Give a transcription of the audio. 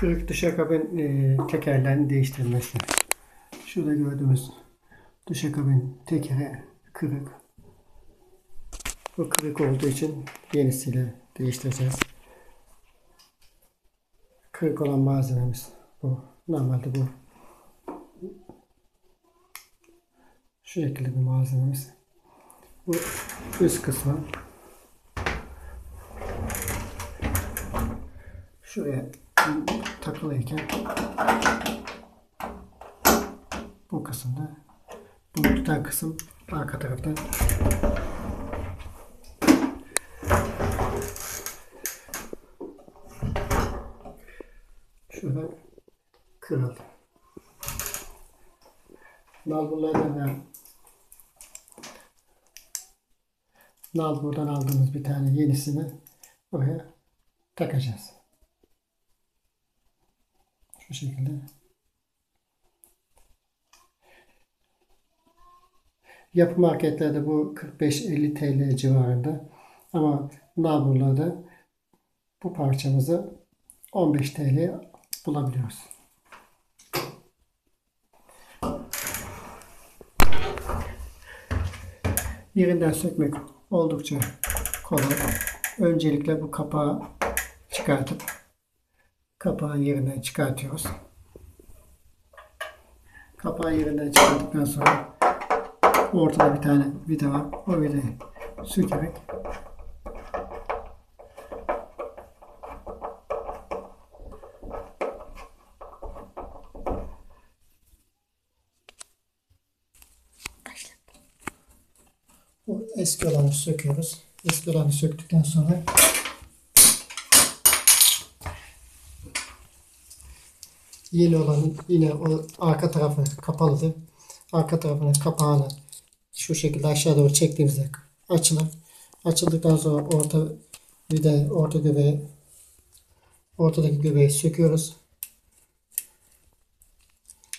Kırık dışakabin tekerlerin değiştirilmesi. Şurada gördüğümüz dışakabin tekeri kırık. Bu kırık olduğu için yenisiyle değiştireceğiz. Kırık olan malzememiz bu. Normalde bu. Şu şekilde bir malzememiz. Bu üst kısmı. Şuraya takılıyken bu kısımda, bunu tutan kısım arka tarafta. Şurada kırıldı. Nalburdan aldığımız bir tane yenisini buraya takacağız. Şu şekilde. Yapı marketlerde bu 45-50 TL civarında. Ama nalburlarda bu parçamızı 15 TL bulabiliyoruz. Yerinden sökmek oldukça kolay. Öncelikle bu kapağı çıkartıp kapağı yerinden çıkartıyoruz. Kapağı yerinden çıkarttıktan sonra ortada bir tane vida var. O vidayı sökerek bu eski olanı söküyoruz. Eski olanı söktükten sonra yeni olanın yine o arka tarafı kapalıdır. Arka tarafının kapağını şu şekilde aşağı doğru çektiğimizde açılır. Açıldıktan sonra ortadaki göbeği söküyoruz.